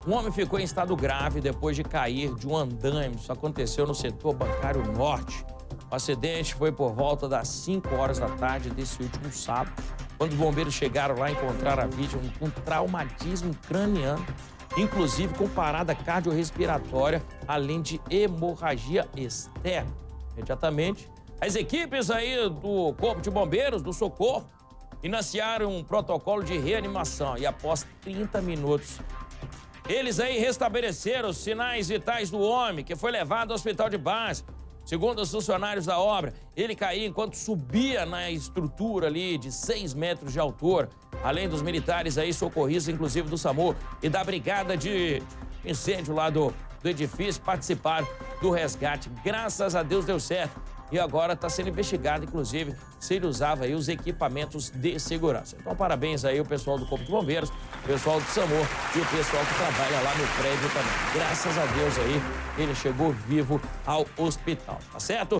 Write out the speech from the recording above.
Um homem ficou em estado grave depois de cair de um andaime. Isso aconteceu no setor bancário norte. O acidente foi por volta das 5 horas da tarde desse último sábado, quando os bombeiros chegaram lá e encontraram a vítima com traumatismo craniano, inclusive com parada cardiorrespiratória, além de hemorragia externa. Imediatamente, as equipes aí do Corpo de Bombeiros, do Socorro, iniciaram um protocolo de reanimação e após 30 minutos, eles aí restabeleceram os sinais vitais do homem, que foi levado ao hospital de base. Segundo os funcionários da obra, ele caiu enquanto subia na estrutura ali de 6 metros de altura. Além dos militares aí, socorristas, inclusive do SAMU e da brigada de incêndio lá do edifício, participaram do resgate. Graças a Deus deu certo. E agora está sendo investigado, inclusive, se ele usava aí os equipamentos de segurança. Então, parabéns aí ao pessoal do Corpo de Bombeiros, o pessoal do SAMU e o pessoal que trabalha lá no prédio também. Graças a Deus aí, ele chegou vivo ao hospital, tá certo?